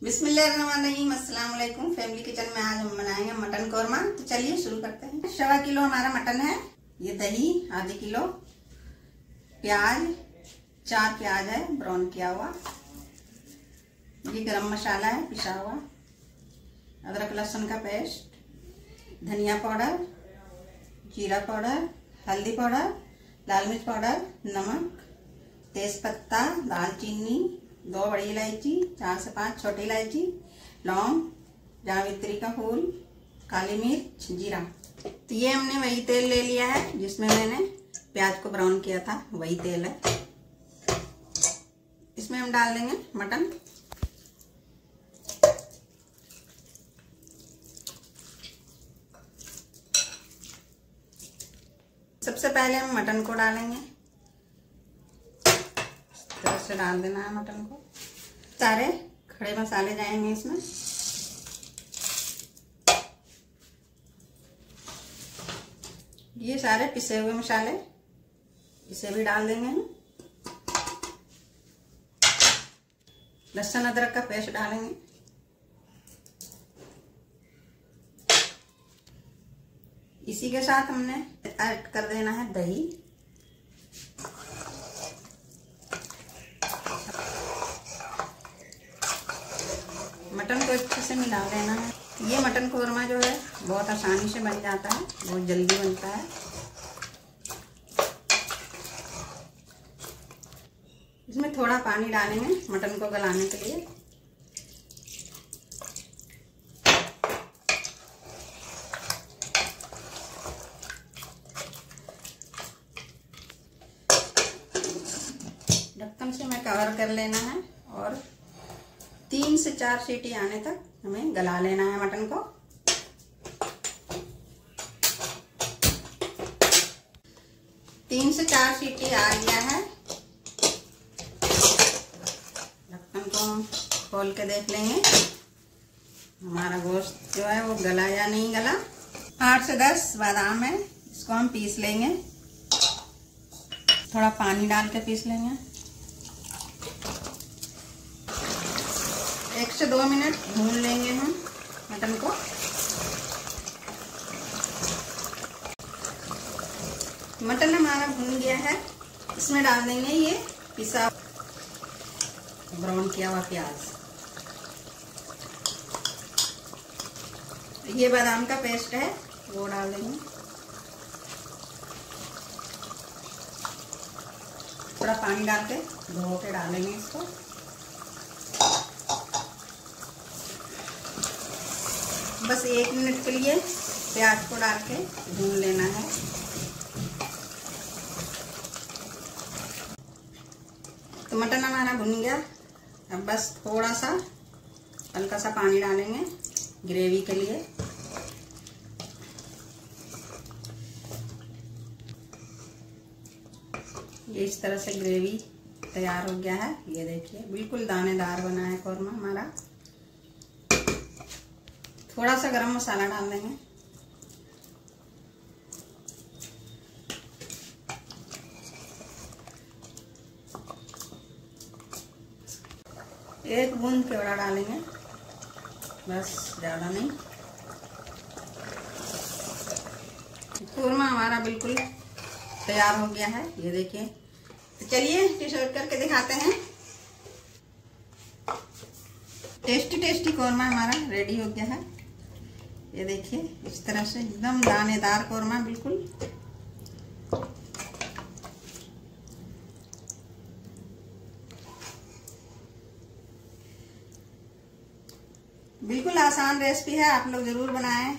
बिस्मिल्लाहिर्रहमानिर्रहीम, अस्सलाम वालेकुम। फैमिली किचन में आज हम बनाएंगे मटन कौरमा। तो चलिए शुरू करते हैं। 1.25 किलो हमारा मटन है। ये दही आधे किलो, प्याज 4 प्याज है ब्राउन किया हुआ, ये गरम मसाला है पिसा हुआ, अदरक लहसुन का पेस्ट, धनिया पाउडर, जीरा पाउडर, हल्दी पाउडर, लाल मिर्च पाउडर, नमक, तेज पत्ता, दालचीनी, 2 बड़ी इलायची, 4 से 5 छोटी इलायची, लौंग, जावित्री का फूल, काली मिर्च, जीरा। तो ये हमने वही तेल ले लिया है जिसमें मैंने प्याज को ब्राउन किया था, वही तेल है। इसमें हम डाल देंगे मटन। सबसे पहले हम मटन को डालेंगे। से डाल देना है मटन को। सारे खड़े मसाले जाएंगे इसमें। ये सारे पिसे हुए मसाले, इसे भी डाल देंगे हम। लहसुन अदरक का पेस्ट डालेंगे। इसी के साथ हमने ऐड कर देना है दही। मटन को अच्छे से मिला देना है। ये मटन कौरमा जो है बहुत आसानी से बन जाता है, बहुत जल्दी बनता है। इसमें थोड़ा पानी डालेंगे मटन को गलाने के लिए। ढक्कन से मैं कवर कर लेना है और 3 से 4 सीटी आने तक हमें गला लेना है मटन को। तीन से 4 सीटी आ गया है। ढक्कन को हम खोल के देख लेंगे हमारा गोश्त जो है वो गला या नहीं गला। 8 से 10 बादाम है, इसको हम पीस लेंगे। थोड़ा पानी डाल के पीस लेंगे। 1 से 2 मिनट भून लेंगे हम मटन को। मटन हमारा भून गया है। इसमें डाल देंगे ये पिसा ब्राउन किया हुआ प्याज। ये बादाम का पेस्ट है वो डाल देंगे। थोड़ा पानी डाल के धो के डालेंगे इसको। बस 1 मिनट के लिए प्याज को डाल के भून लेना है। तो मटन हमारा भुन गया। अब बस थोड़ा सा हल्का सा पानी डालेंगे ग्रेवी के लिए। ये इस तरह से ग्रेवी तैयार हो गया है। ये देखिए बिल्कुल दानेदार बना है कौरमा हमारा। थोड़ा सा गरम मसाला डाल देंगे। एक बूंद केवड़ा डालेंगे, बस ज्यादा नहीं। कौरमा हमारा बिल्कुल तैयार हो गया है, ये देखिए। तो चलिए डिश आउट करके दिखाते हैं। टेस्टी टेस्टी कौरमा हमारा रेडी हो गया है। ये देखिए इस तरह से एकदम दानेदार कौरमा बिल्कुल। बिल्कुल आसान रेसिपी है, आप लोग जरूर बनाएं।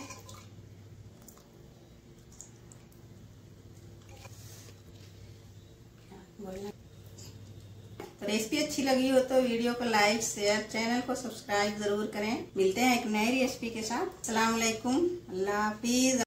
रेसिपी अच्छी लगी हो तो वीडियो को लाइक शेयर, चैनल को सब्सक्राइब जरूर करें। मिलते हैं एक नई रेसिपी के साथ। अस्सलाम वालेकुम, अल्लाह हाफिज।